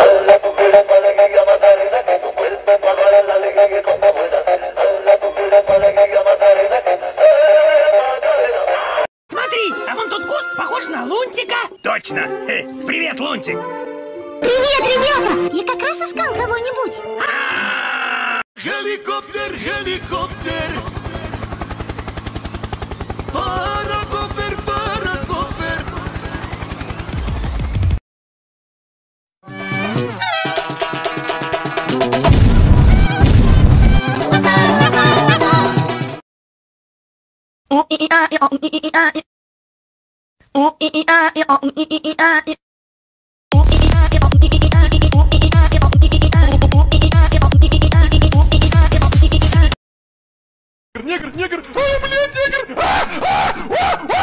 Смотри, а вон тот куст похож на Лунтика. Точно. Привет, Лунтик. Привет, ребята! Я как раз искал кого-нибудь. Helikopter, helikopter. Паракофер, паракофер. Негр, негр! Ой, блин, негр!